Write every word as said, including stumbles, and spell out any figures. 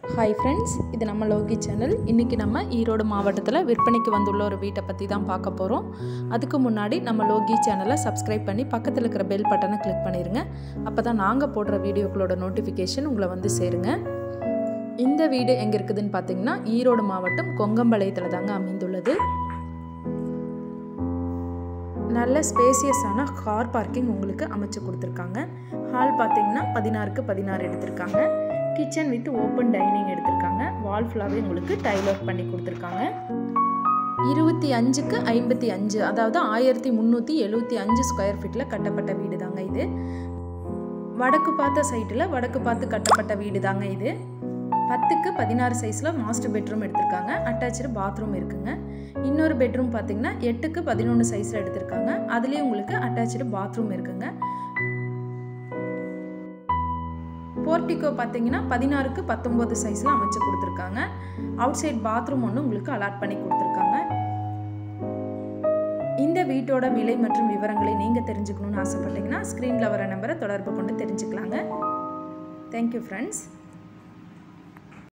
hi friends இது நம்ம Loki channel இன்னைக்கு நம்ம ஈரோடு மாவட்டத்துல விற்பனைக்கு வந்துள்ள ஒரு வீட்டை பத்தி தான் பார்க்க போறோம் அதுக்கு முன்னாடி நம்ம லோகி சேனலை சப்ஸ்கிரைப் பண்ணி பக்கத்துல இருக்கிற பெல் பட்டனை கிளிக் பண்ணிருங்க அப்பதான் நாங்க போடுற வீடியோக்களோட நோட்டிஃபிகேஷன் உங்களை வந்து சேருங்க இந்த வீடு எங்க இருக்குதுன்னு பாத்தீங்கன்னா ஈரோடு மாவட்டம் கொங்கம்பாளையத்துல தாங்க அமைந்துள்ளது நல்ல ஸ்பேசியஸான கார் பார்க்கிங் உங்களுக்கு அமைச்சு கொடுத்திருக்காங்க ஹால் பாத்தீங்கன்னா பதினாறு க்கு பதினாறு எடுத்திருக்காங்க கிச்சன் வித் ஓபன் டைனிங் எடுத்திருக்காங்க வால் ஃபுல்லாவே உங்களுக்கு டைல் ஒர்க் பண்ணி கொடுத்திருக்காங்க இருபத்தி ஐந்து க்கு ஐம்பத்தி ஐந்து அதாவது ஆயிரத்து முந்நூற்று எழுபத்தி ஐந்து ஸ்கொயர் ஃபீட்ல கட்டப்பட்ட வீடு தாங்க இது வடக்கு பார்த்த சைடுல வடக்கு பார்த்து கட்டப்பட்ட வீடு தாங்க இது பத்து க்கு பதினாறு சைஸ்ல மாஸ்டர் பெட்ரூம் எடுத்திருக்காங்க அட்டாச்டு பாத்ரூம் இருக்குங்க இன்னொரு பெட்ரூம் பாத்தீங்கன்னா எட்டு க்கு பதினொன்று சைஸ்ல எடுத்திருக்காங்க அதுலயே உங்களுக்கு அட்டாச்டு பாத்ரூம் இருக்குங்க போர்டிகோ பாத்தீங்கன்னா பதினாறு க்கு பத்தொன்பது சைஸ்ல அமைச்சு கொடுத்திருக்காங்க அவுட் சைடு பாத்ரூம் ஒன்னு உங்களுக்கு அலாட் பண்ணி கொடுத்திருக்காங்க இந்த வீட்டோட விலை மற்றும் விவரங்களை நீங்க தெரிஞ்சுக்கணும்னு ஆசைப்பட்டீங்கன்னா ஸ்கிரீன்ல வர நம்பரை தொடர்பு கொண்டு தெரிஞ்சுக்கலாங்க Thank you friends